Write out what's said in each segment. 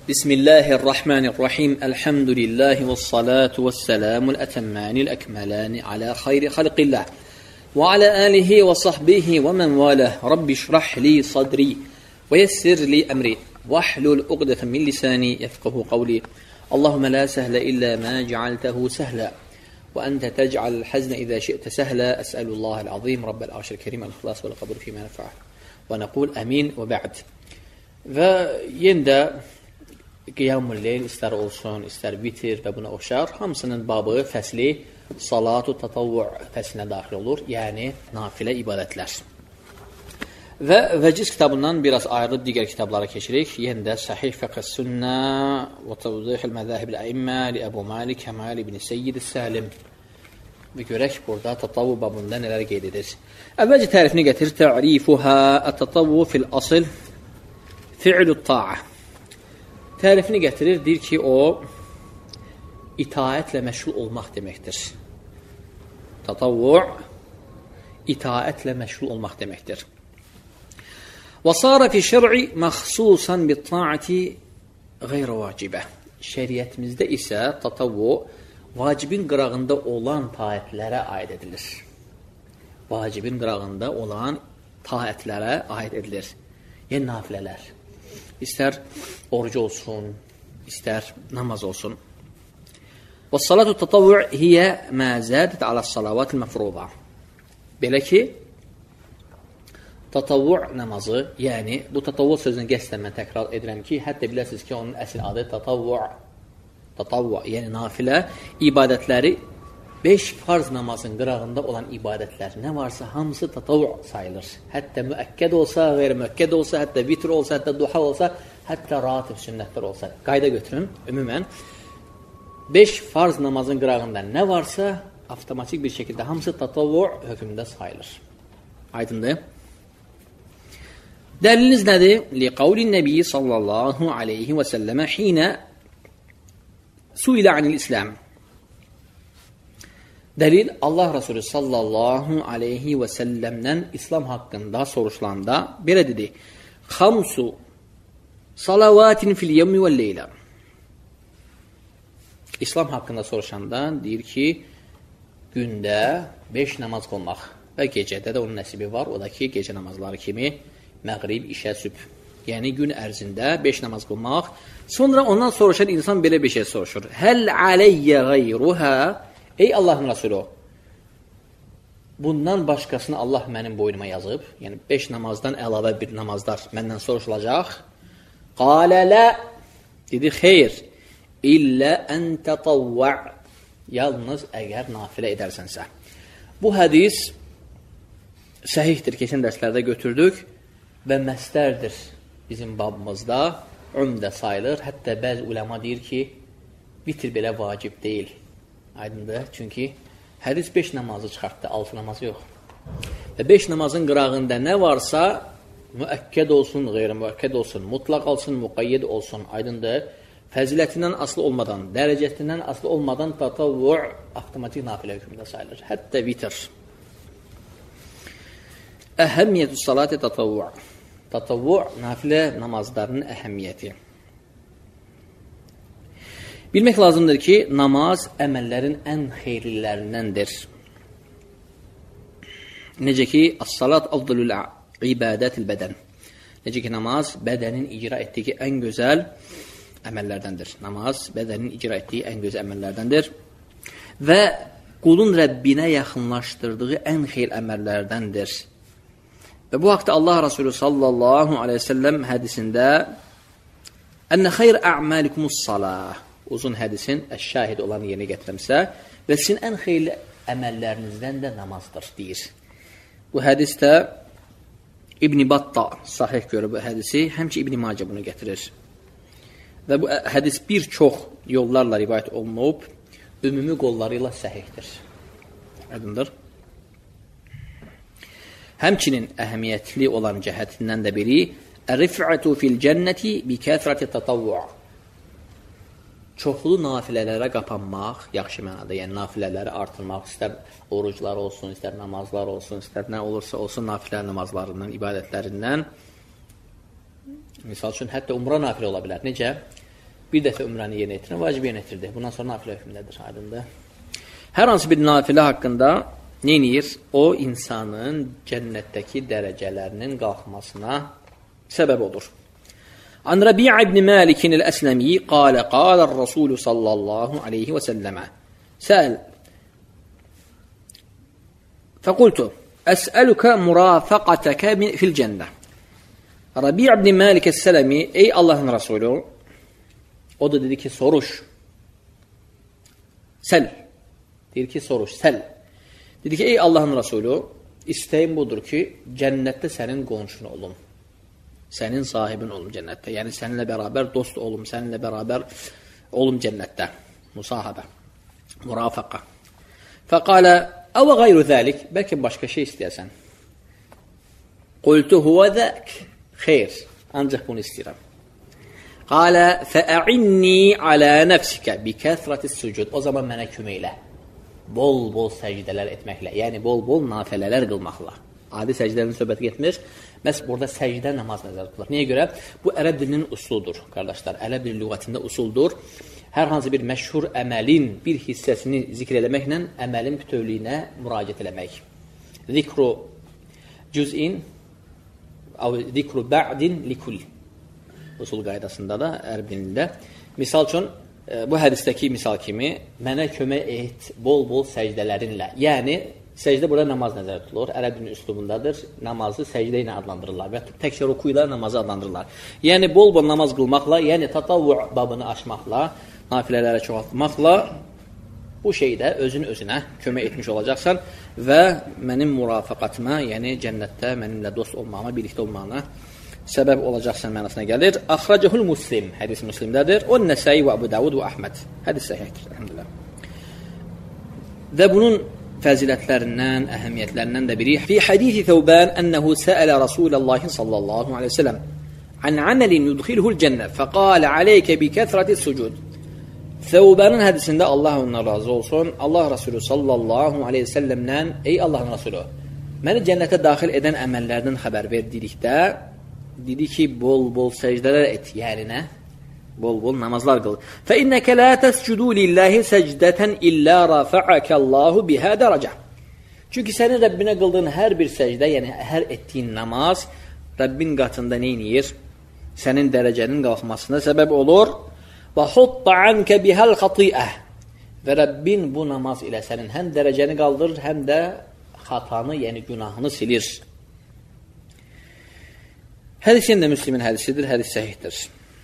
Bismillahirrahmanirrahim. Elhamdülillahi ve salatu ve selamul etemmanil ekmelani ala hayri halqillah. Ve ala alihi ve sahbihi ve men valah. Rabbi şrah li sadri ve yessir li emri. Vahlul uqdeten min lisani yefkahu qavli. Allahümme la sehle illa ma cealtehu sehla. Ve ente tec'al hazne izâ şi'te sehla. Es'elullahal azim. Rabbel arşil kerim. El-ihlas vel kabul fîmâ nefa'ah. Ve nekul amin ve ba'd. Və yenə də qiyam-ül leyl istər olsun, istər vitir və buna oxşar, hamısının babı, fəsli salatu tatavvu fəslinə daxil olur, yəni nafilə ibadətlər. Və vəciz kitabından biraz ayrılıb digər kitablara keçirik. Yenə də Sahih Fiqh-əs-Sünnə və Tavzihul Məzahib el-Əimmə li Əbu Malik Kəmal ibn Seyyid Səlim. Və görək burada tatavvu babında nələr qeyd edir. Əvvəlcə tərifini gətirir. Tə'rifuhə at-tatavvu fil-asl fi'lü ta'a. Tərifini gətirir, deyir ki, o itaətlə məşğul olmaq deməkdir. Tatavvu itaətlə məşğul olmaq deməkdir. Və sara fi şər'i məxsusan bi ta'ati qeyri vacibə. Şəriətimizdə isə tatavvu vacibin qırağında olan taətlərə aid edilir. Vacibin qırağında olan taətlərə aid edilir. Yəni nafilələr. İstər oruc olsun, istər namaz olsun. Və salatu tatavvu hiyə mə zədət alə salavatil məfruza. Belə ki, tatavvu namazı, yəni bu tatavvu sözünü qəsdən mən təkrar edirəm ki, hətta biləsiniz ki, onun əsl adı tatavvu, yəni nafilə ibadətləri 5 farz namazın qırağında olan ibadətlər nə varsa hamısı tatavvu sayılır. Hətta müəkkəd olsa, qeyri-müəkkəd olsa, hətta vitr olsa, hətta duha olsa, hətta ratib sünnətlər olsa. Qayda götürün, ümumən 5 farz namazın qırağında nə varsa avtomatik bir şəkildə hamısı tatavvu hökmündə sayılır. Aydındır? Dəliliniz nədir? Li qavlin nəbi sallallahu aleyhi və səlləmə xinə suilə anil İslam. Dəlil, Allah Resulü sallallahu aleyhi və səlləmdən İslam haqqında soruşulanda belə dedi. Xamsu salavatin fil yevmi və leylə. İslam haqqında soruşanda deyir ki, gündə 5 namaz qılmaq və gecədə də onun nəsibi var. O da ki, gecə namazları kimi məğrib, işə, sübh. Yəni, gün ərzində 5 namaz qılmaq. Sonra ondan soruşan insan belə bir şey soruşur. Həl aleyyə qeyruhə. Ey Allahın Resulü, bundan başqasını Allah mənim boynuma yazıb, yəni 5 namazdan əlavə bir namazlar məndən soruşulacaq. Qalə lə, dedi, xeyr, illə ən tətavvə, yalnız əgər nafilə edərsənsə. Bu hədis səhihdir, keçən dərslərdə götürdük və məstərdir bizim babımızda, ümdə sayılır. Hətta bəzi uləma deyir ki, vitir belə vacib deyil. Aydındır, çünki hədis 5 namazı çıxartdı, 6 namazı yox. Və 5 namazın qırağında nə varsa, müəkkəd olsun, qeyri-müəkkəd olsun, mutlaq olsun, müqayyid olsun, aydındır. Fəzilətindən asılı olmadan, dərəcəsindən asılı olmadan tatavvu avtomatik nafilə hökmündə sayılır. Hətta vitr. Əhəmmiyyətü salati tatavvu. Tatavvu, nafilə namazlarının əhəmmiyyəti. Bilmək lazımdır ki, namaz əməllərin ən xeyirlilərindəndir. Necə ki, as-salat afdalul ibadətil bədən. Necə ki, namaz bədənin icra etdiyi ən gözəl əməllərdəndir. Namaz bədənin icra etdiyi ən gözəl əməllərdəndir. Və qulun Rəbbinə yaxınlaşdırdığı ən xeyir əməllərdəndir. Və bu haqda Allah Resulü sallallahu aleyhi ve sellem hədisində Ənə xeyr ə'malikumus-salah, uzun hədisin əş-şahid olan yerinə gətirəmsə və sizin ən xeyirli əməllərinizdən də namazdır, deyir. Bu hədisdə İbn-i Batta sahih görür bu hədisi, həmçə İbn-i Macə bunu gətirir. Və bu hədis bir çox yollarla rivayət olunub, ümumi qolları ilə səhihdir. Aydındır. Həmçinin əhəmiyyətli olan cəhətindən də biri Ər-rif'atu fil cənnəti bi kəsrəti tatavvu. Çoxlu nafilələrə qapanmaq, yaxşı mənada, yəni nafilələri artırmaq, istər oruclar olsun, istər namazlar olsun, istər nə olursa olsun nafilə namazlarından, ibadətlərindən. Misal üçün, hətta umra nafilə ola bilər. Necə? bir dəfə ümrəni yerinə yetirin, vacib yerinə yetirdi. Bundan sonra nafilə hökmündədir, aydındır. Hər hansı bir nafilə haqqında nə edir? O, insanın cənnətdəki dərəcələrinin qalxmasına səbəb olur. An Rabi'a ibn Malikin el-Əsləmi qalə, qalər Rasulü sallallahu aleyhi və səlləmə, səəl, fəqultu, əsəlükə murafaqətəkə fil cənnə. Rabi'a ibn Malik el-Əsləmi, ey Allahın Rasulü, o da dedi ki, soruş. Səl. Deyir ki, soruş, səl. Dedi ki, ey Allahın Rasulü, istəyim budur ki, cənnətdə sənin qonşun olum. Sənin sahibin olum cənnətdə. Yəni, səninlə bərabər dost olum, səninlə bərabər olum cənnətdə. Musahibə. Murafaqa. Fəqalə, əvə qayru zəlik, bəlkə başqa şey istəyəsən. Qultu huvə zək. Xeyr, ancaq bunu istəyirəm. Qalə, fəə'inni alə nəfsikə bikəsrətis sucud. O zaman mənə kömək elə. Bol-bol səcdələr etməklə, yəni bol-bol nafələlər qılmaqla. Adi səcdələrin söhbəti getmir. Məhz burada səcdə namaz nəzər tutulur. Niyə görə? Bu, ərəb dilinin usuldur, qardaşlar. Ərəb dili lüğətində usuldur. Hər hansı bir məşhur əməlin bir hissəsini zikr eləməklə əməlin bütövlüyünə müraciət eləmək. Zikru cüz'in, zikru ba'din likul. Usul qaydasında da, ərəb dilində. Misal üçün, bu hədisdəki misal kimi, mənə kömək et bol-bol səcdələrinlə. Yəni, səcdə burada namaz nəzərdə tutulur. Ərəb dilinin üslubundadır. Namazı səcdə ilə adlandırırlar və təkcə ruku ilə namazı adlandırırlar. Yəni, bol-bol namaz qılmaqla, yəni tatavvu babını açmaqla, nafilələrə çoxaltmaqla bu şeydə özün-özünə kömək etmiş olacaqsan və mənim murafaqatıma, yəni cənnətdə mənimlə dost olmağıma, birlikdə olmağına səbəb olacaqsan mənasına gəlir. Axracəhul Muslim, hədis Müslimdədir. O, Nəsəi və Əbu Davud və Əhməd. Hədis səhihdir, əlhəmdülillah. Və bunun fəzilətlərindən, əhəmiyyətlərindən də biri. Fi hədisi Thəvbən ənəhu səələ Rasuləllahi sallallahu aleyhi ve sellem an amelin yudxilhul cənnə fəqalə aleykə bi kəthrəti sucud. Thəvbənin hədisində Allah ondan razı olsun, Allah Rasulü sallallahu aleyhi ve sellemdən, ey Allahın Rasulü, məni cənnətə daxil edən əməllərdən xəbər verdikdə, dedi ki, bol-bol səcdələr et, yəni nə? Bol-bol namazlar qıl. فَإِنَّكَ لَا تَسْجُدُوا لِلَّهِ سَجْدَةً إِلَّا رَفَعَكَ اللّٰهُ بِهَا دَرَجَةً. Çünki sənin Rəbbinə qıldığın hər bir səcdə, yəni hər etdiyin namaz, Rəbbin qatında neyniyir? Sənin dərəcənin qalxmasına səbəb olur. وَحُطَّ عَنْكَ بِهَا الْخَطِيئَةِ. Və Rəbbin bu namaz ilə sənin həm dərəcəni qaldırır, həm də xatanı, yəni günahını silir. Hədisin də Müslimin hədisidir, hədis səhihdir.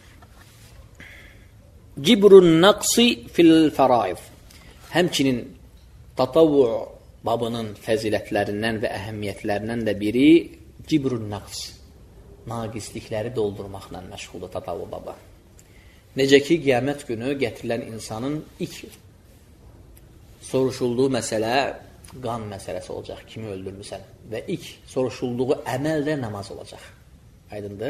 Cibrun naqsi fil faraid. Həmçinin tatavvu babının fəzilətlərindən və əhəmiyyətlərindən də biri cibrun naqs. Naqislikləri doldurmaqla məşğuldur tatavvu baba. Necə ki, qiyamət günü gətirilən insanın ilk soruşulduğu məsələ qan məsələsi olacaq, kimi öldürmüsən. Və ilk soruşulduğu əməl də namaz olacaq. Aydındır.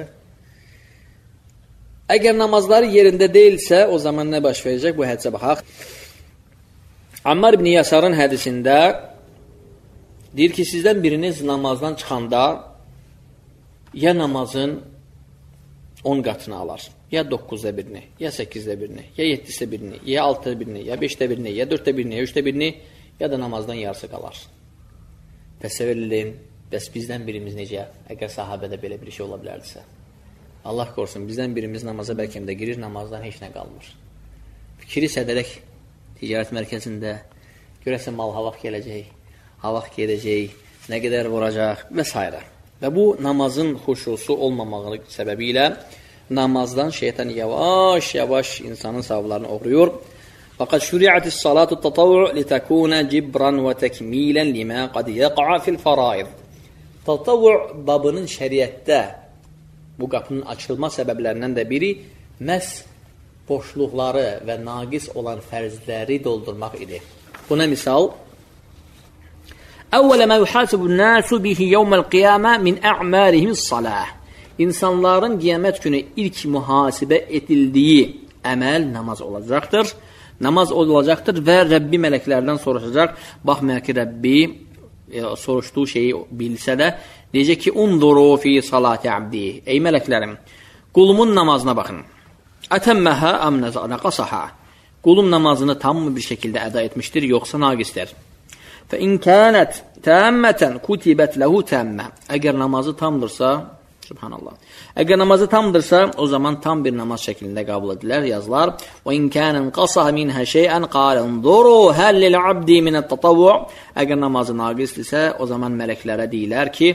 Əgər namazları yerində deyilsə, o zaman nə baş verəcək? Bu hədisə baxaq. Ammar ibn Yasarın hədisində deyir ki, sizdən biriniz namazdan çıxanda ya namazın 10 qatını alar, ya 9'da birini, ya 8'də birini, ya 7'də birini, ya 6'da birini, ya 5'də birini, ya 4'də birini, ya 3'də birini, ya da namazdan yarısı qalar. Təsəvvür edin, bəs bizdən birimiz necə, əgər sahabədə belə bir şey ola bilərdisə? Allah qorusun, bizdən birimiz namaza bəlkə də girir, namazdan heç nə qalmır. Fikri sədərək ticarət mərkəzində görəsən mal havaq gələcək, havaq gedəcək, nə qədər vuracaq və s. Və bu namazın xuşusu olmamağı səbəbi ilə namazdan şeytan yavaş-yavaş insanın savablarını oğruyur. Fəqad şuri'atis salatu tatavvu litakuna cibran və təkmilən limə qad yəqa fil faraid. Tatavvu babının şəriətdə bu qapının açılma səbəblərindən də biri məhz boşluqları və naqis olan fərzləri doldurmaq idi. Buna misal, əvvələ mə yuhasibu nəsu bihi yevməl qiyamə min ə'məlihimiz salah. İnsanların qiyamət günü ilk mühasibə edildiyi əməl namaz olacaqdır. Namaz olacaqdır və Rəbbi mələklərdən soruşacaq. Baxmayaq ki, Rəbbi soruşduğu şeyi bilsə də, deyəcək ki, unduru fi salati abdi. Ey mələklərim, qulumun namazına baxın. Ətəmməhə am nəqasaha. Qulum namazını tam mı bir şəkildə əda etmişdir, yoxsa naqisdir? Fə in kənət təəmmətən kutibət ləhu təəmmə. Əgər namazı tamdırsa, subhanallah. Əgər namazı tamdırsa, o zaman tam bir namaz şəklində qəbul edilər, yazılar. Və in kənən qasaha minhə şeyən qalən duru həllil abdi minət tatavvu. Əgər namazı naqisdirsə, o zaman mələklərə deyilər ki,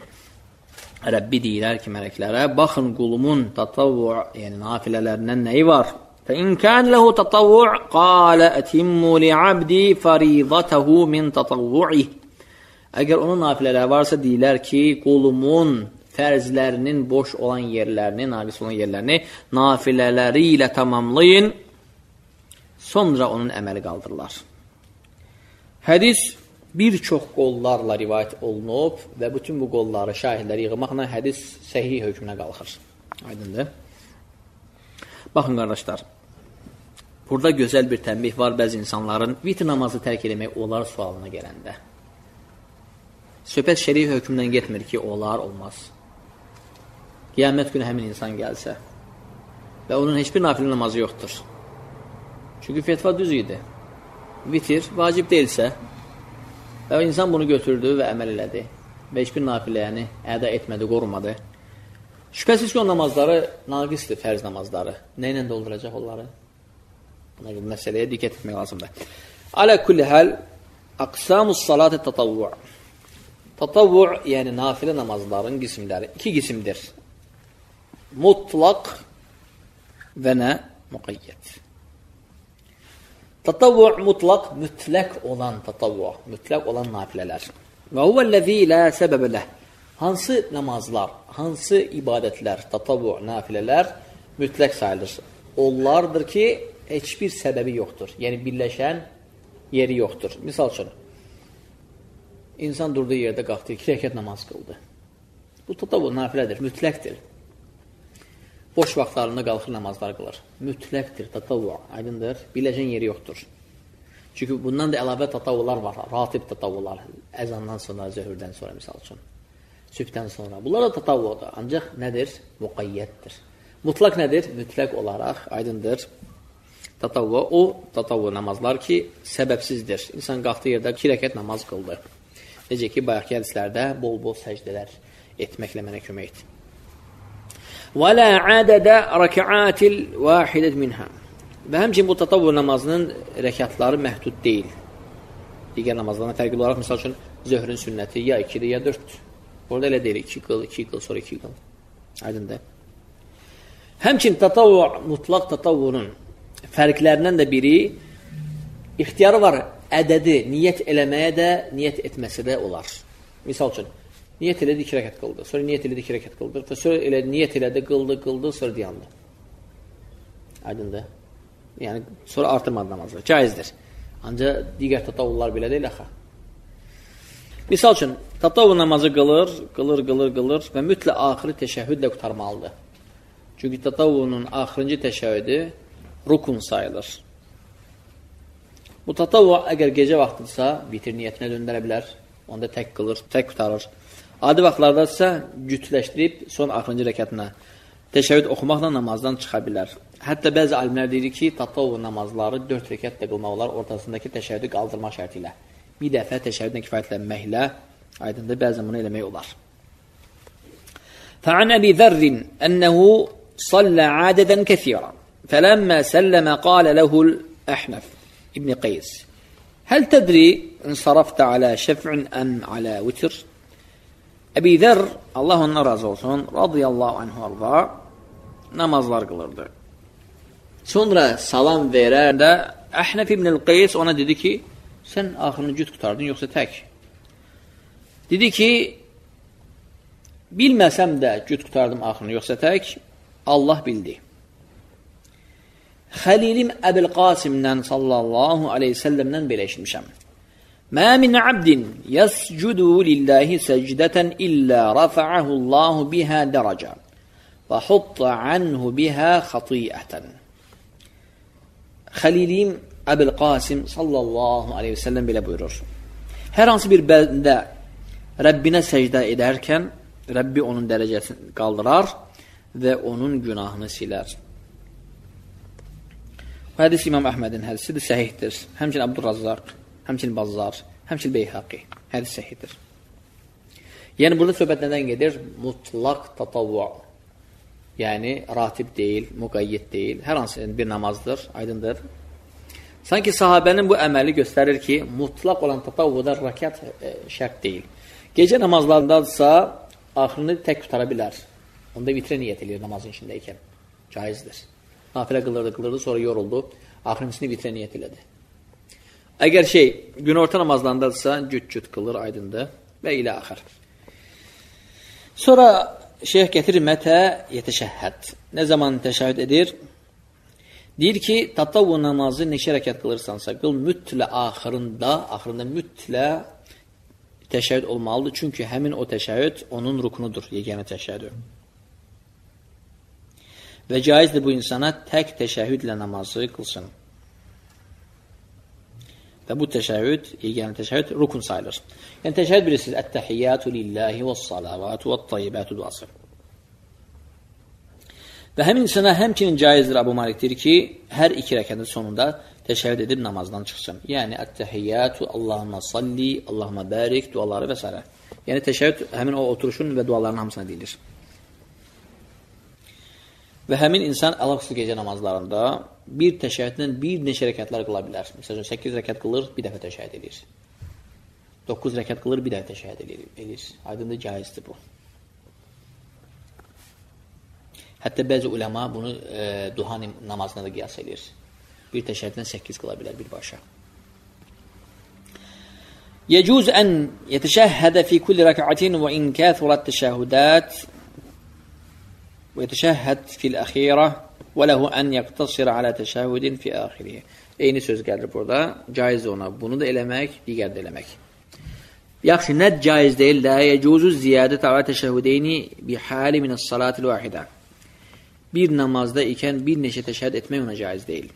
Rəbbi deyilər ki, mələklərə, baxın qulumun tatavvu, yəni nafilərindən nəyi var? فإن كان له تطوع قال أتموا لعبدي فريضته من تطوعه. Əgər onun nafilələri varsa deyilər ki, qulumun fərzlərinin boş olan yerlərini, naqis olan yerlərini nafilələri ilə tamamlayın, sonra onun əməli qaldırırlar. Hədis bir çox qollarla rivayət olunub və bütün bu qolları, şahidləri yığmaqla hədis səhih hökmünə qalxır. Aydındır. Baxın, qardaşlar, burada gözəl bir tənbih var bəzi insanların vitr namazı tərk eləmək olar sualına gələndə. Söhbət şəri hökmündən getmir ki, olar, olmaz. Qiyamət günü həmin insan gəlsə və onun heç bir nafilə namazı yoxdur. Çünki fetva düz idi. Vitr vacib deyilsə və insan bunu götürdü və əməl elədi və heç bir nafiləyəni əda etmədi, qorumadı. Şübhəsiz ki, o namazları naqisdir, fərz namazları. Nə ilə dolduracaq onları? Buna görə məsələyə diqqət etmək lazımdır. Alə kulli həl, aqsamus salat-ı tatavvu. Tatavvu, yəni nafilə namazların qismləri. İki qismdir. Mutlaq və nə? Muqayyət. Tatavvu mutlaq, mütləq olan tatavvu, mütləq olan nafilələr. Və huvəl-ləzi lə səbəbə ləh. Hansı namazlar, hansı ibadətlər, tatavvu, nafilələr mütləq sayılır? Onlardır ki, heç bir səbəbi yoxdur. Yəni, birləşən yeri yoxdur. Misal üçün, insan durduğu yerdə qalxdı, 2 rəkət namaz qıldı. Bu tatavvu, nafilədir, mütləqdir. Boş vaxtlarında qalxır, namazlar qılır. Mütləqdir, tatavvu, aydındır, birləşən yeri yoxdur. Çünki bundan da əlavə tatavvular var, ratib tatavvular, əzandan sonra, zöhrdən sonra, misal üçün. Sübhdən sonra. Bunlar da tatavvudur. Ancaq nədir? Muqayyətdir. Mutlaq nədir? Mütləq olaraq aydındır. Tatavvu, o tatavvu namazlar ki, səbəbsizdir. İnsan qalxdığı yerdə 2 rəkət namaz qıldı. Necə ki, bayaqki hədislərdə bol-bol səcdələr etməklə mənə köməkdir. Və lə ədədə rəkəatil vahidət minhə. Və həmçin bu tatavvu namazının rəkatları məhdud deyil. Digər namazlarına fərqli olaraq, misal üçün, zöhrün sünnəti ya 2-dir, ya 4-dür. Orada elə deyil, 2 qıl, 2 qıl, sonra 2 qıl. Aydındır. Həmçin tatavvu, mutlaq tatavvunun fərqlərindən də biri, ixtiyarı var, ədədi niyyət eləməyə də, niyyət etməsi də olar. Misal üçün, niyyət elədi 2 rəkət qıldı, sonra niyyət elədi 2 rəkət qıldı, sonra niyyət elədi, qıldı, sonra dayandı. Aydındır. Yəni, sonra artırmadı namazı. Caizdir. Ancaq digər tatavvullar belə deyil, axı. Misal üçün, tatavvu namazı qılır və mütlə axırı təşəhhüdlə qutarmalıdır. Çünki tatavvunun axırıncı təşəhhüdü rukun sayılır. Bu tatavvu əgər gecə vaxtıdırsa, vitir niyyətinə döndərə bilər, onda tək qılır, tək qutarır. Adi vaxtlarda isə cütləşdirib son axırıncı rəkatına təşəhhüd oxumaqla namazdan çıxa bilər. Hətta bəzi alimlər deyir ki, tatavvu namazları 4 rəkət də qılmaq olar ortasındakı təşəhhüdü qaldırma şərti ilə. Bir dəfə təşəhhüdlə kifayətlənməklə aydındır, bəzən bunu eləmək olar. Fə'an Əbi Zərrin ənəhu sallə ədədən kəthirən fələmmə səlləmə qalə ləhul Əhnəf İbn Qeys Həl tədri insarafdə alə şəf'ün əm alə vitr? Əbi Zər, Allah ondan razı olsun, radiyallahu anhu arda, namazlar qılırdı. Sonra salam verəndə Əhnəf İbn Qeys ona dedi ki, sən axırını cüt qutardın, yoxsa tək? Dedi ki, bilməsəm də cüt qutardım axırını, yoxsa tək? Allah bildi. Xəlilim Əbil Qasimdən sallallahu aleyhi səlləmdən belə eşitmişəm. Mə min abdin yəscudu lillahi səcdətən illə rafa'ahu Allahu bihə dərəcə və hutta anhu bihə xatiyyətən. Xəlilim Əbil Qasim sallallahu aleyhi ve sellem belə buyurur. Hər hansı bir bəndə Rəbbinə səcdə edərkən, Rəbbi onun dərəcəsini qaldırar və onun günahını silər. Hədis İmam Əhmədin hədisidir, səhihdir. Həmçinin Abdurrazzaq, həmçinin Bazzar, həmçinin Beyhaqi. Hədis səhihdir. Yəni, burada söhbət nədən gedir? Mutlaq tatavvu. Yəni, ratib deyil, müqayyid deyil. Hər hansı bir namazdır, aydındır. Sanki sahabənin bu əməli göstərir ki, mutlaq olan tatavvuda rəkat şərt deyil. Gecə namazlarındadırsa, axırını tək tutara bilər. Onda vitrə niyyət edir namazın içindəykən. Caizdir. Nafilə qılırdı, sonra yoruldu. Axırıncısını vitrə niyyət elədi. Əgər günorta namazlarındadırsa, cüt-cüt qılır, aydındır və ilə axır. Sonra şeyh gətirir mətə yetəşəhhəd. Nə zaman təşəhhüd edir? Deyir ki, tatavvu namazı neçə rəkat qılırsansa, qıl mütlə axırında mütlə təşəhhüd olmalıdır. Çünki həmin o təşəhhüd onun rukunudur, yeganə təşəhhüdü. Və caizdir bu insana tək təşəhhüdlə namazı qılsın. Və bu təşəhhüd, yeganə təşəhhüd rukun sayılır. Yəni təşəhhüd bilirsiniz, ət-təhiyyatu lillahi vəs-salavatu vət-tayyibatu duası. Və həmin insana həmçinin caizdir Abu Malik deyir ki, hər iki rəkətin sonunda təşəhhüd edib namazdan çıxsın. Yəni ət-təhiyyatu, Allahumma salli, Allahumma barik duaları və s. Yəni təşəhhüd həmin o oturuşun və duaların hamısına deyilir. Və həmin insan əlaqsız gecə namazlarında bir təşəhhüdlə bir neçə rəkətlər qıla bilər. Məsələn, 8 rəkət qılır, bir dəfə təşəhhüd edir. 9 rəkət qılır, bir dəfə təşəhhüd edir. Aydındır, caizdir bu. Hətta bəzi uləma bunu duha namazına da qiyas edir. Bir təşəhhüdlə 8 qıla bilər birbaşa. Yecuz ən yetəşəhhədə fi kulli rək'atin və in kəthurət təşəhhüdət ويتشهد في الأخيرة وله أن يقتصر على تشهد في آخره. Eyni söz gəlir burada. Caiz ona bunu da eləmək, digər də eləmək. Yaxşı, nə caiz deyil? La yecuzu ziyadət ala təşəhhüdeyni bi hali min as-salatil vahidə. Bir namazda ikən bir neçə təşəhhüd etmək ona caiz deyil.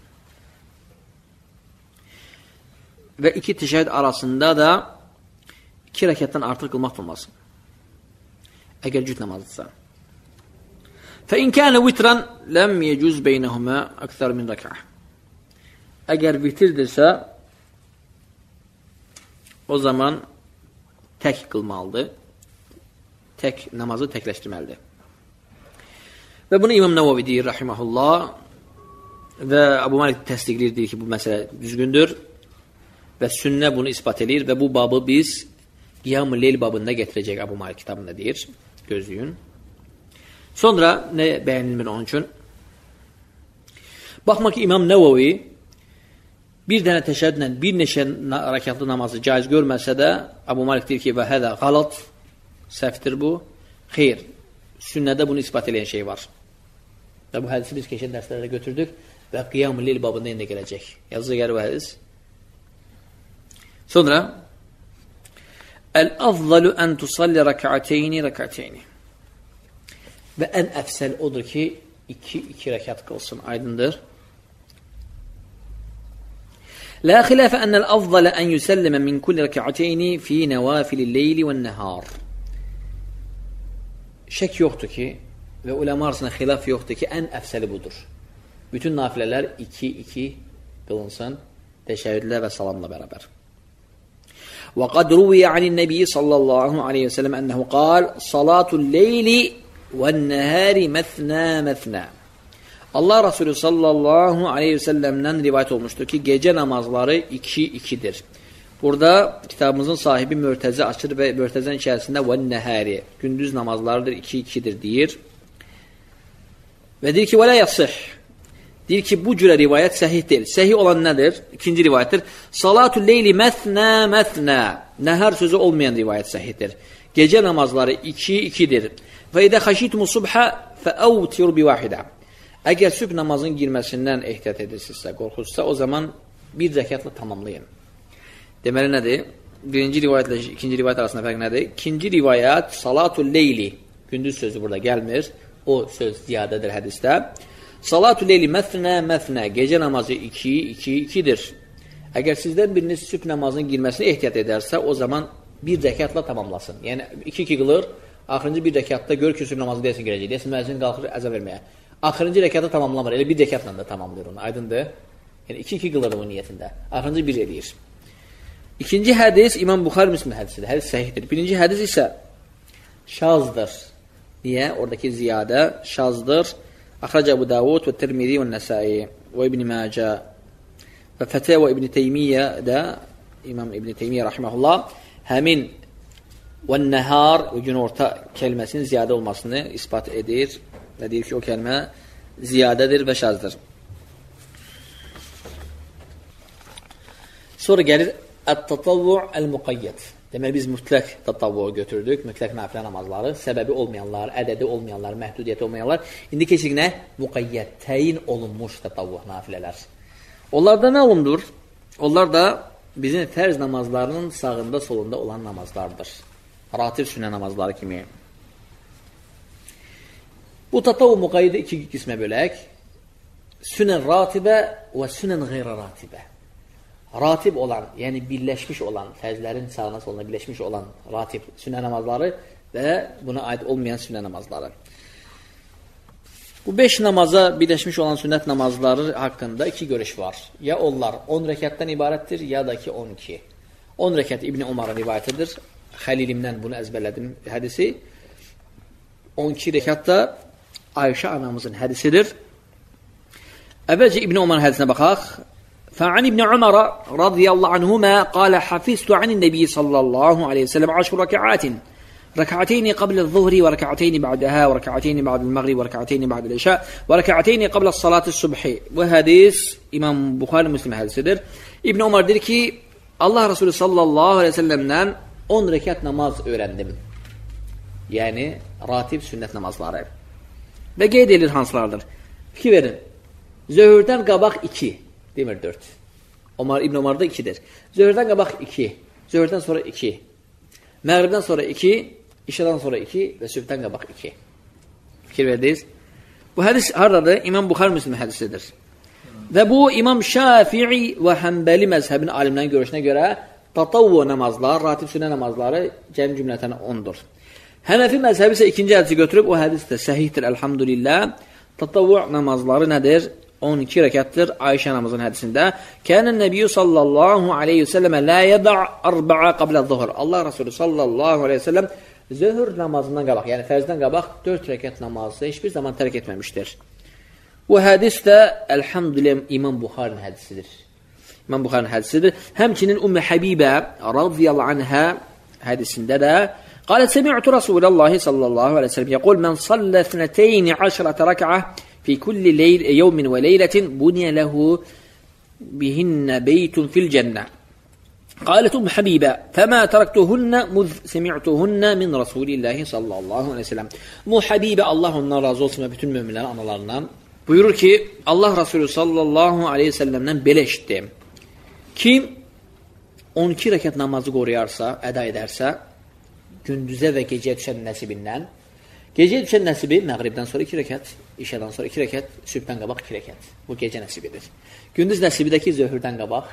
Və iki təşəhhüd arasında da 2 rəkətdən artıq qılmaq olmaz. Əgər cüt namazdısa. فإن كان وترا لم يجوز بينهما أكثر من ركعة. Əgər vitirdirsə, o zaman tək qılmalıdır. Namazı təkləşdirməlidir. Və bunu İmam Nəvavi deyir, rahiməhullah, və Abu Malik təsdiqləyir, deyir ki, bu məsələ düzgündür və sünnə bunu ispat edir və bu babı biz Qiyam-ı Leyl babında gətirəcək Abu Malik kitabında deyir, gözləyin. Sonra nə bəyənilmir onun üçün? Baxma ki, İmam Nəvavi bir dənə təşəhhüdlə bir neçə rəkatlı namazı caiz görməsə də, Abu Malik deyir ki, və hədə qalat, səhvdir bu. Xeyr, sünnədə bunu ispat edən şey var. Və bu hədisi biz keçən dərslərdə götürdük və Qiyam-ı Leyl babında indi gələcək. Yazıca gəlir bu hədis. Sonra Əl-əfzalu ən tusalli rəkateyni. Və ən əfsəl odur ki, 2 rəkat qılsın, aydındır. La xilafə ənəl əfzalə ən yüsəlləmə min kulli rəkateyni fi nəvafilil leyli və nəhar. Şək yoxdur ki, və uləma arasında xilaf yoxdur ki, ən əfsəli budur. Bütün nafilələr 2-2 qılınsın, təşəhhüdlə və salamla bərabər. Və qad ruviyə anin nəbiyyi sallallahu aleyhi və səlləm ənəhu qal, salatul leyli وَالنَّهَارِ مَثْنَا. Allah Resulü sallallahu aleyhi ve sellem'den rivayet olmuştur ki gece namazları 2-2'dir. Burada kitabımızın sahibi Mürtəzi açır və Mürtəzənin içərisində وَالنَّهَارِ gündüz namazlarıdır 2-2'dir deyir. Və deyir ki وَلَا يَصِحْ deyir ki bu cürə rivayət səhih deyil. Səhih olan nədir? İkinci rivayətdir. Salatul leyli məthna. Nəhər sözü olmayan rivayət səhihdir. Gecə namazları 2-2'dir. Və edə xəşitumu subhə fəəvtiru bi vahidə. Əgər sübh namazın girməsindən ehtiyat edirsinizsə, qorxursa, o zaman bir rəkatla tamamlayın. Deməli nədir? Birinci rivayətlə ikinci rivayət arasında fərq nədir? İkinci rivayət salatul leyli, gündüz sözü burada gəlmir, o söz ziyadədir hədisdə. Salatul leyli məthna, gecə namazı 2-2-2'dir. Əgər sizdən biriniz sübh namazının girməsini ehtiyat edərsə, o zaman bir rəkatla tamamlasın. Yəni 2-2 qılır, axırıncı bir rəkatda gör ki, sübh namazı deyəsin gələcək. Deyəsin, müəzzin qalxır əzə verməyə. Axırıncı rəkatı tamamlamır. Elə bir rəkatla da tamamlayır onu. Aydındır? Yəni, 2-2 qılır bu niyyətində. Axırıncı bir eləyir. İkinci hədis İmam Buxari Müslim hədisidir. Hədis səhihdir. Birinci hədis isə şazdır. Niyə? Oradakı ziyadə şazdır. Axrac Əbu Davud və Tirmizi və Nəsai və İbn Macə və Fətəvə İbn Teymiyyə də İmam İbn Teymiyyə rahimehullah həmin və nəhar və günorta kəlməsinin ziyadə olmasını isbat edir və deyir ki, o kəlmə ziyadədir və şazdır. Sonra gəlir ət-tatavvu' əl-muqayyad. Deməli, biz mütləq tatavvu'u götürdük, mütləq nafilə namazları, səbəbi olmayanlar, ədədi olmayanlar, məhdudiyyəti olmayanlar. İndi keçirik nə? Muqayyad, təyin olunmuş tatavvu' nafilələr. Onlar da məlumdur. Onlar da bizim fərz namazlarının sağında, solunda olan namazlardır. Ratib sünə namazları kimi. Bu tatavvu' muqayyədi iki qismə bölək. Sünən ratibə və sünən qeyra ratibə. Ratib olan, yəni birləşmiş olan, fərzlərin sağına soluna birləşmiş olan ratib sünə namazları və buna aid olmayan sünə namazları. Bu 5 namaza birləşmiş olan sünnət namazları haqqında 2 görüş var. Ya onlar 10 rəkətdən ibarətdir, ya da ki 12. 10 rəkət İbn Umarın rivayətidir. Xəlilimdən bunu əzbərlədim hədisi. 12 rəkat da Ayşə anamızın hədisidir. Əvvəlcə İbn Umarın hədisinə baxaq. فعن ابن عمر رضي الله عنهما قال حفظت عن النبي صلى الله عليه وسلم 10 ركعات ركعتين قبل الظهر وركعتين بعدها وركعتين بعد المغرب وركعتين بعد العشاء وركعتين قبل الصلاة الصبح. Bu hadis İmam Buxari Müslim hədisidir. İbn Ömər deyir ki, Allah Resulü sallallahu aleyhi ve sellem'dən 10 rəkat namaz öyrəndim. Yəni ratib sünnət namazları. Və qeyd edilir hansılardır? Fikir verin. Zöhrdən qabaq 2. Demir 4. İbn Ömərdə 2'dir. Zöhrdən qabaq 2. Zöhrdən sonra 2. Məğribdən sonra 2. İşadan sonra 2. Və sübhdən qabaq 2. Fikir verdiniz. Bu hədis haradadır? İmam Buxari Müslim hədisidir. Və bu İmam Şafii və Həmbəli məzhəbin alimlərin görüşünə görə tatavvu namazlar, ratib sünə namazları cəm cümlətən 10'dur. Hənəfi məzhəbi isə ikinci hədisi götürüb, o hədis də səhihdir, elhamdülillah. Tatavvu namazları nədir? 12 rəkətdir Ayşə namazın hədisində. Kənən Nəbiyyu sallallahu aleyhi ve sellemə la yəda' 4 qablə zuhr. Allah Resulü sallallahu aleyhi ve sellem zöhr namazından qabaq, yəni fərzdən qabaq 4 rəkət namazı heç bir zaman tərk etməmişdir. Bu hədis də elhamdülillah İmam Buxarinin hədisidir. İmam Buxarinin hədisidir. Həmçinin Ümmü Həbibə radiyallahu anhə hədisində də قالت سمعت رسول الله صلى الله عليه وسلم يقول من صلى 12 ركعة في كل يوم وليلة بني له بهن بيت في الجنة. قالت أم حبيبة فما تركتهن مذ سمعتهن من رسول الله صلى الله عليه وسلم. Mu Habibe Allah ondan razı olsun və bütün möminlərin analarından buyurur ki Allah Resulü sallallahu aleyhi ve sellem'dən belə eşitdim. Kim 12 rəkat namazı qoruyarsa, əda edərsə gündüzə və gecəyə düşən nəsibindən, gecəyə düşən nəsibi məğribdən sonra 2 rəkat, işədən sonra 2 rəkat, sübhdən qabaq 2 rəkat. Bu gecə nəsibidir. Gündüz nəsibidəki zöhrdən qabaq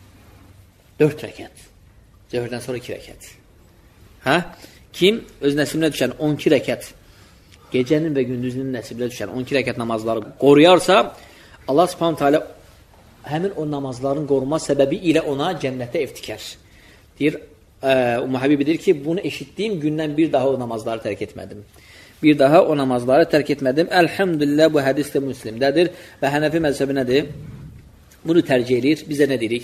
4 rəkat. Zöhrdən sonra 2 rəkat. Hə? Kim öz nəsibinə düşən 12 rəkat, gecənin və gündüzün nəsibinə düşən 12 rəkat namazları qoruyarsa, Allah Subhanahu taala həmin o namazların qorunma səbəbi ilə ona cənnətdə ev tikər. Deyir, Ümmü Həbibə deyir ki, bunu eşitdiyim gündən bir daha o namazları tərk etmədim. Bir daha o namazları tərk etmədim. Elhamdülillah bu hədis də Müslimdədir və Hənəfi məzhəbi nədir? Bunu tərcih edir. Biz də nə deyirik?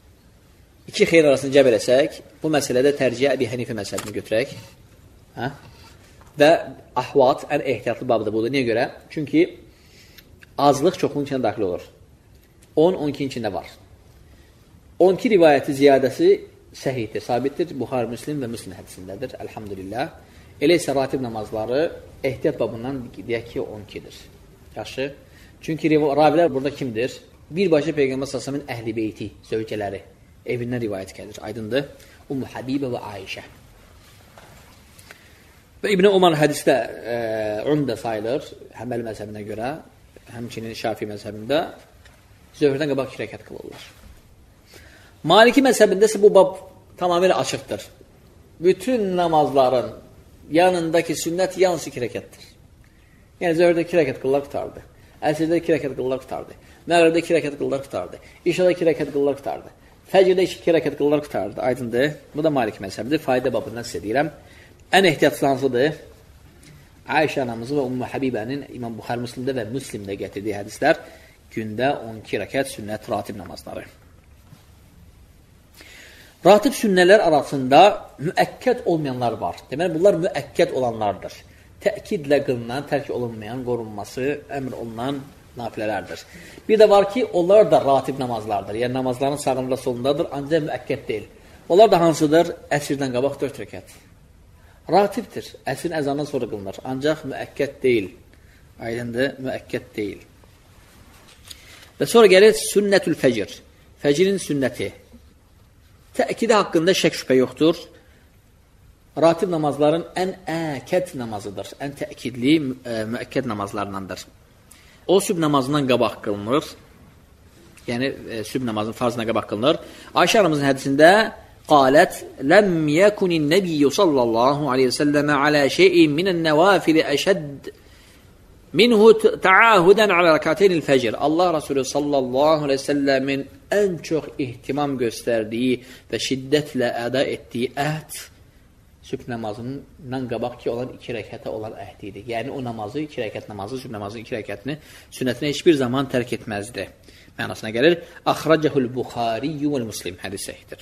2 xeyr arasını cəb eləsək, bu məsələdə tərcih Əbi Hənifə məzhəbini götürək. Hə? Və ahvat ən ehtiyatlı babı da budur. Niyə görə? Çünki azlıq çoxluğun içində daxil olur. 10-12 içində var. 12 rivayəti ziyadəsi səhihdir, sabitdir. Buxari Müslim və Müslim hədisindədir. Elhamdülillah. Elə isə ratib namazları ehtiyat babından deyək ki 12'dir. Yaxşı. Çünki ravilər burada kimdir? Birbaşa Peyğəmbər sallallahu əleyhi və səlləmin əhli beyti, zövcələri evindən rivayət gəlir. Aydındır. Ümmü Həbibə və Ayşə. Və İbn Ömər hədisdə umdə sayılır. Həmbəli məzhəbinə görə, həmçinin Şafii məzhəbində zöhrdən qabaq 2 rəkat qılırlar. Maliki məzhəbində isə bu bab tamamilə açıqdır. Bütün namazların yanındakı sünnət yalnız 2 rəkətdir. Yəni zöhrdə 2 rəkat qıllar qutardı. Əsrdə 2 rəkat qıllar qutardı. Məğribdə 2 rəkət qıllar qutardı. İşada 2 rəkət qıllar qutardı. Fəcrdə 2 rəkət qıllar qutardı. Aydındır. Bu da Malik məzhəbidir. Fayda babından sizə deyirəm. Ən ehtiyatlı hansıdır? Ayşə anamızı və Ümmü Habibənin İmam Buxari Müslimdə və Müslimdə gətirdiyi hədislər gündə 12 rəkət sünnət ratib namazları. Ratib sünnələr arasında müəkkəd olmayanlar var. Deməli, bunlar müəkkəd olanlardır. Təkidlə qılınan, tərk olunmayan, qorunması, əmr olunan nafilələrdir. Bir də var ki, onlar da ratib namazlardır. Yəni, namazların sağında solundadır, ancaq müəkkəd deyil. Onlar da hansıdır? Əsrdən qabaq 4 rəkət. Ratibdir. Əsrin əzandan sonra qılınır. Ancaq müəkkəd deyil. Aydındır, müəkkəd deyil. Və sonra gəlir sünnətül fəcr. Fəcrin sünnəti. Təkidi haqqında şək şübhə yoxdur. Ratib namazların ən əkəd namazıdır. Ən təkidli müəkkəd namazlarındandır. O sübh namazından qabaq qılınır. Yəni, sübh namazının farzına qabaq qılınır. Ayşə anamızın hədisində qalət, ləm yəkunin nəbiyyə sallallahu aleyhi və səlləmə alə şeyin minən nəvafili əşədd minhu təahudən alə rəkateyni fəcr. Allah Resulü sallallahu aleyhi və səlləmin ən çox ihtimam göstərdiyi və şiddətlə əda etdiyi əhd sübh namazından qabaq ki, olan 2 rəkətə olan əhd idi. Yəni, o namazı, 2 rəkət namazı, sübh namazının 2 rəkətini, sünnətini heç bir zaman tərk etməzdi. Mənasına gəlir, Əxrəcəhul Buxariyyu vəl Müslim hədis səhihdir.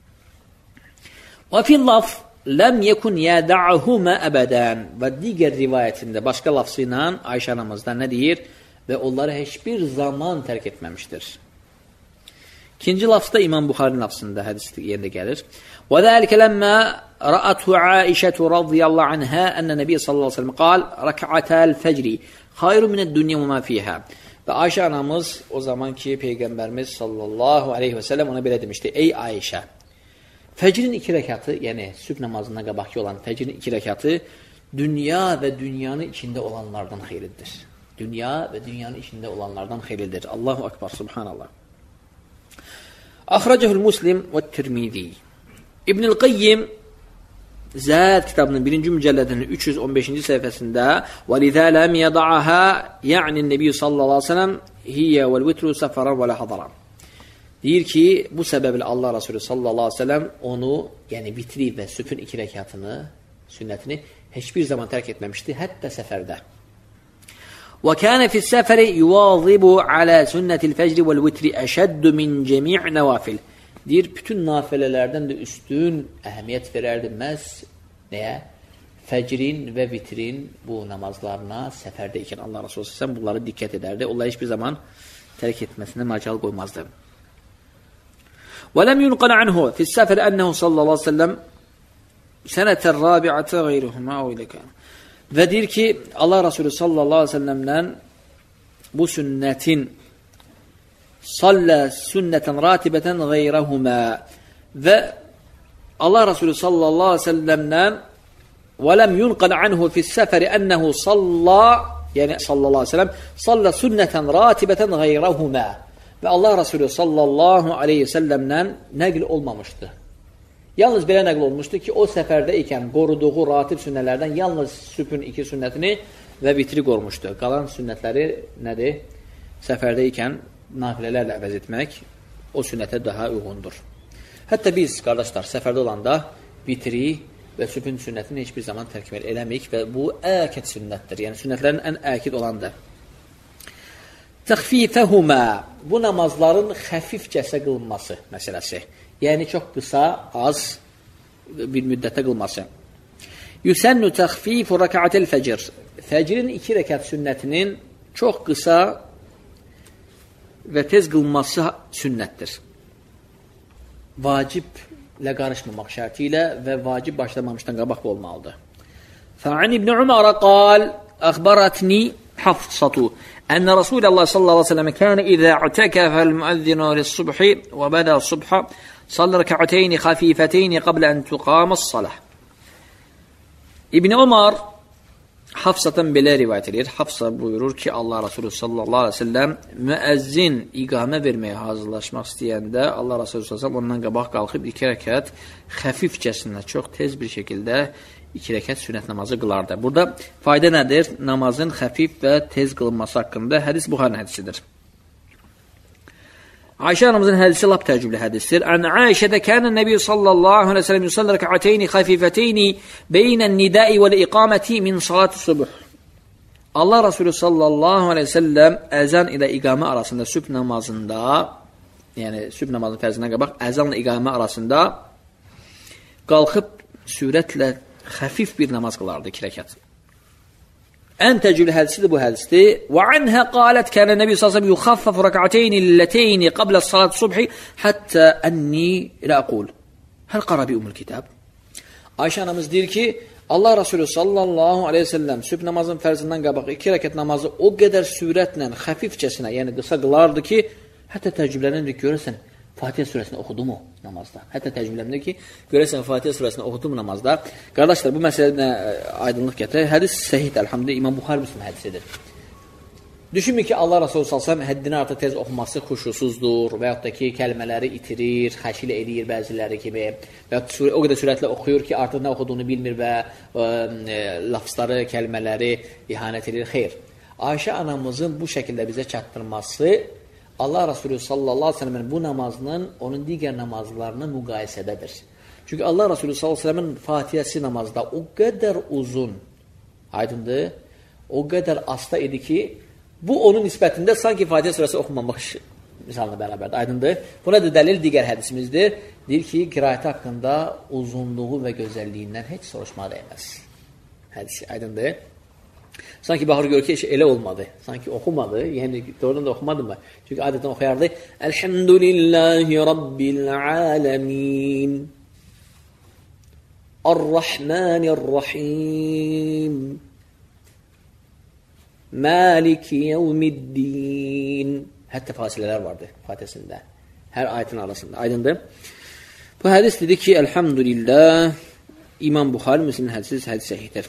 Və fil laf, ləm yekun yəda'humə əbədən və digər rivayətində, başqa lafzı ilə Ayşə anamızdan nə deyir? Və onları heç bir zaman tərk etməmişdir. İkinci lafzda İmam Buxarinin lafzında hədis yerində gəlir. وَذَٰلِكَ لَمَّا رَأَتْهُ عَائِشَةُ رَضِيَ اللّٰهُ عَنْهَا أَنَّ نَبِيَ sallallahu aleyhi ve sellem قال رَكَعَتَا الْفَجْرِ خَيْرٌ مِنَ الدُّنْيَا وَمَا فِيهَا. Və Ayşə anamız o zaman ki Peyğəmbərimiz sallallahu aleyhi ve sellem ona belə demişdi. Ey Ayşə, fəcrin 2 rəkatı, yəni sübh namazından qabaqki olan fəcrin 2 rəkatı dünya və dünyanın içində olanlardan xeyirlidir. Dünya və dünyanın içində olanlardan xeyirlidir. Allahu akbar, subhanallah. Əxrəcəhul Muslim və Tirmidi. İbn-i Qayyim Zəd kitabının 1-ci mücəllədinin 315-ci səhifəsində وَلِذَا لَمْ يَضَعَهَا يَعْنِ النَّبِيُّ sallallahu aleyhi ve sellem هِيَ وَالْوِتْرُ سَفَرًا وَلَا حَضَرًا. Deyir ki, bu səbəblə Allah Resulü sallallahu aleyhi ve sellem onu, yəni vitri və sübhün 2 rəkatını, sünnətini heç bir zaman tərk etməmişdi, hətta səfərdə. وَكَانَ فِي السَّفَرِ يُوَاظِبُ عَلَى سُنَّةِ الْفَجْرِ وَالْوِتْرِ أَشَدُّ مِنْ جَمِيعِ نَوَافِلِ. Deyir, bütün nafilələrdən də üstün əhəmiyyət verərdi məhz nəyə? Fəcrin və vitrin bu namazlarına səfərdə ikən Allah Resulü sallallahu bunları diqqət edərdi. Onlar heç bir zaman tərk etməsinə macal qoymazdı. وَلَمْ يُنْقَلَ عَنْهُ فِي السَّفَرِ أَنَّهُ صَلَّى اللّٰهُ عَلَيْهِ وَسَلَّمْ سَنَةَ الرَّابِعَةَ غَيْرُهُمَا اَوْلِكَ. Və deyir ki, Allah Resulü sallallahu aleyhi ve sellem'dən bu sünnetin sallə sünnətən ratibətən qeyrəhumə və Allah Resulü sallallahu aleyhi ve sellem'dən və ləm yunqal anhu fis-səfəri ənəhu yəni sallallahu aleyhi ve sellem sallə sünnətən ratibətən qeyrəhumə və Allah Resulü sallallahu aleyhi ve sellem'dən nəql olmamışdı. Yalnız belə nəql olmuşdu ki, o səfərdə ikən qoruduğu ratib sünnələrdən yalnız sübhün 2 sünnətini və vitri qormuşdu. Qalan sünnətləri nədir? Səfərdə ikən nafilələrlə əvəz etmək o sünnətə daha uyğundur. Hətta biz, qardaşlar, səfərdə olanda vitri və sübhün sünnətini heç bir zaman tərk eləməyik və bu əkid sünnətdir. Yəni, sünnətlərin ən əkid olandır. Təxfifəhumə, bu namazların xəfifcəsə qılınması məsələsi. Yəni, çox qısa, az bir müddətdə qılması. Yüsənnu təxfifu rəkatəl fəcr. Fəcrin 2 rəkat sünnətinin çox qısa və tez qılınması sünnətdir. Vaciblə qarışmamaq şərti ilə və vacib başlamamışdan qabaq bu olmalıdır. Fə'an İbn Umara qal, əxbaratni Hafsatu, ənə Rasulullah sallallahu aleyhi ve sellem kənə izə utəkəfəl müəzzinu lis-subhi və bədə subha sallı rəkəteyni xafifəteyni qablə ən tuqaməs salah. İbn Umar Hafsatan belə rivayət edir. Hafsa buyurur ki, Allah Resulü sallallahu aleyhi ve sellem müəzzin iqamə verməyə hazırlaşmaq istəyəndə Allah Resulü sallallahu aleyhi ve sellem ondan qabaq qalxıb 2 rəkət xəfifcəsinə, çox tez bir şəkildə 2 rəkət sünnət namazı qılardı. Burada fayda nədir? Namazın xəfif və tez qılınması haqqında hədis Buxarinin hədisidir. Ayşə anamızın hədisi lap təəccüblü hədisdir. Ən Ayşədə kənə Nəbi sallallahu aleyhi ve sellem yusalli rək'ateyni xafifəteyni beynən nidai vəl-iqaməti min salat-ı subuh. Allah Resulü sallallahu aleyhi ve sellem əzan ilə iqamə arasında sübh namazında, yəni sübh namazının fərzindən qabaq əzanla iqamə arasında qalxıb sürətlə xəfif bir namaz qılardı 2 rəkat. Ən təcrübli hədisidir bu hədisdir. Və anhə qalət kənə Nəbi sallallahu aleyhi ve sellem yuxaffəfu rək'ateyni illəteyni qablə salat subhi həttə ənni ilə əqul. Həl qarabi umul kitab. Ayşə anamız deyir ki, Allah Resulü sallallahu aleyhi ve sellem sübh namazın fərzindən qabaq 2 rəkat namazı o qədər sürətlə, xəfifcəsinə, yəni qısa qılardı ki, hətta təcrübələnir ki, görürsən, Fatihə surəsini oxudu mu namazda? Hətta təcrübələmdir ki, görəsən Fatihə surəsini oxudu mu namazda? Qardaşlar, bu məsələdə aydınlıq gətirir. Hədis səhihdir, elhamdülillah, İmam Buxari Müslim hədisidir. Düşünmür ki, Allah Resulü sallallahu həddini artıq tez oxuması xuşusuzdur və yaxud da ki, kəlmələri itirir, xəşilə edir bəziləri kimi və yaxud o qədər sürətlə oxuyur ki, artıq nə oxuduğunu bilmir və lafızları, kəlmələri ihanət edir. Xeyr, Ayşə anamızın bu şəkildə bizə çatdırması Allah Resulü sallallahu aleyhi ve sellem'in bu namazının onun digər namazlarına müqayisədədir. Çünki Allah Resulü sallallahu aleyhi ve sellem'in Fatihəsi namazda o qədər uzun, aydındır, o qədər asta idi ki, bu onun nisbətində sanki Fatihə surəsi oxunmamaq misalına bərabərdir, aydındır. Buna da dəlil digər hədisimizdir. Deyir ki, qiraəti haqqında uzunluğu və gözəlliyindən heç soruşmağa dəyməz. Hədisi, aydındır. Sanki baxır görür ki, elə olmadı. Sanki oxumadı. Yəni, doğrudan da oxumadı mı? Çünki adətən oxuyardı. Elhamdülillahi Rabbil aləmin. Ar-Rahmanir-Rahim. Maliki yevmiddin. Hətta fasilələr vardı Fatihəsində. Hər ayetin arasında. Aydındır. Bu hədis dedi ki, elhamdülillah, İmam Buxari Müslimin hədisi səhihdir.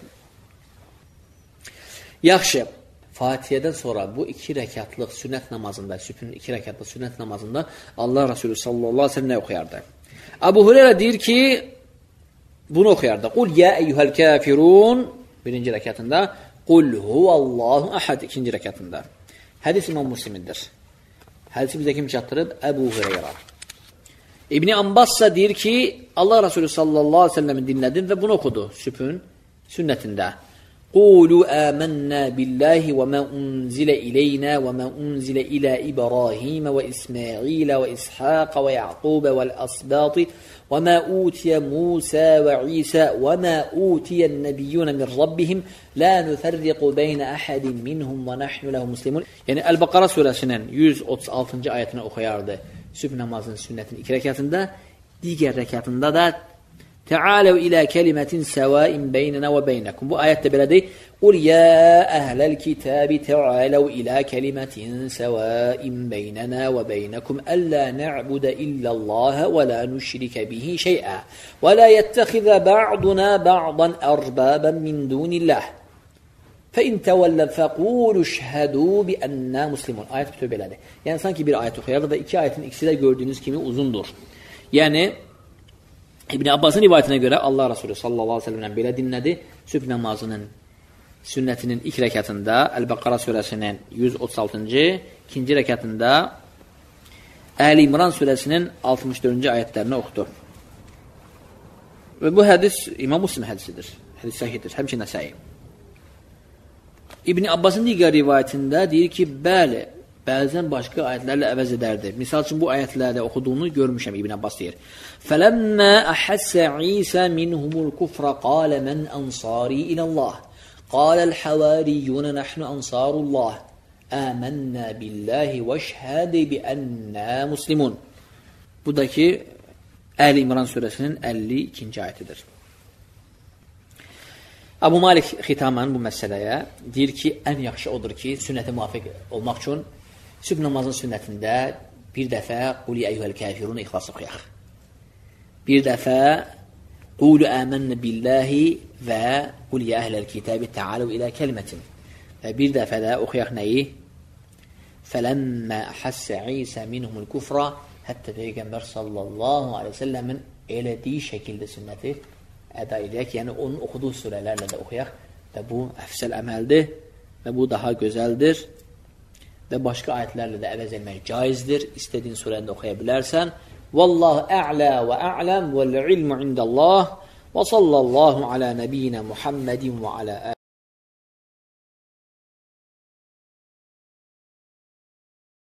Yaxşı, Fatihədən sonra bu 2 rəkatlıq sünnət namazında, sübhün 2 rəkatlıq sünnət namazında Allah Resulü sallallahu aleyhi ve sellem nə oxuyardı? Əbu Hüreyrə deyir ki, bunu oxuyardı. Qul ya eyyuhəl kafirun, 1-ci rəkatında, Qul huvallahu ahad, 2-ci rəkatında. Hədis İmam Müslimindir. Hədisi bizə kim çatdırıb? Əbu Hüreyrə. İbn-i Abbas deyir ki, Allah Resulü sallallahu aleyhi ve sellem'i dinlədim və bunu oxudu sübhün sünnətində. قولوا آمنا بالله وما أنزل إلينا وما أنزل إلى إبراهيم وإسماعيل وإسحاق ويعقوب والأسباط وما أوتي موسى وعيسى وما أوتي النبيون من ربهم لا نفرق بين أحد منهم ونحن له مسلمون. Yəni Əl-Bəqara surəsinin 136-cı ayətini oxuyardı. Sübh namazının sünnətinin 2 rəkatında, digər rəkatında da Tealev ila kelimetin sevain beynena ve beynekum. Bu ayette belədir. Qul ya əhlel kitabi tealev ila kelimetin sevain beynena ve beynekum əlla na'budu illallaha ve la nüşrike bihi şey'a ve la yettexiza ba'duna ba'dan erbaban min dunillah. فَاِنْ تَوَلَّ فَقُولُ شْهَدُوا بِأَنَّا مُسْلِمُونَ. Ayet bütün belədir. Yəni sanki bir ayet oxuyardı və 2 ayetin ikisi də gördüyünüz kimi uzundur. Yəni İbn Abbasın rivayətinə görə Allah Resulü sallallahu aleyhi ve sellem'dən belə dinlədi. Sübh namazının sünnətinin 2 rəkatında Əl-Bəqara surəsinin 136-cı, 2-ci rəkatında Əli İmran surəsinin 64-cü ayətlərini oxudu. Və bu hədis İmam Müslim hədisidir. Hədis səhihdir, həmçinin Nəsai. İbn Abbasın digər rivayətində deyir ki, bəli, bəzən başqa ayətlərlə əvəz edərdi. Misal üçün, bu ayətlərlə oxuduğunu görmüşəm, İbn Abbas deyir. فَلَمَّا أَحَسَّ عِيسَى مِنْهُمُ الْكُفْرَ قَالَ مَنْ أَنْصَارِي إِلَى اللّٰهِ قَالَ الْحَوَارِيُّونَ نَحْنُ أَنْصَارُ اللّٰهِ آمَنَّا بِاللّٰهِ وَشْهَدِ بِأَنَّا مُسْلِمُونَ. Bu da ki, Əl İmran surəsinin 52-ci ayətidir. Abu Malik xitamən bu məsələyə deyir ki, ən yaxşı odur ki, sünnətə müvafiq olmaq üçün sübh namazın sünnətində bir dəfə Qul ya eyyuhəl kafirun ixlas oxuyaq. Bir dəfə Qulu əmənnə billahi və Qul ya əhləl kitabi ta'alu ilə kəlmətin. Və bir dəfə də oxuyaq nəyi? Fələmmə əhəssə İsə minhumul kufra, hətta Peyğəmbər sallallahu aleyhi ve selləmin elədiyi şəkildə sünnəti əda edək, yəni onun oxuduğu surələrlə də oxuyaq və bu əfsəl əməldir və bu daha gözəldir və başqa ayətlərlə də əvəz etmək caizdir. İstədiyin surəndə oxuya bilərsən. Vallahu a'la və a'lam vəl ilmu indəllah və sallallahu ala nəbiyyina Muhammedin və ala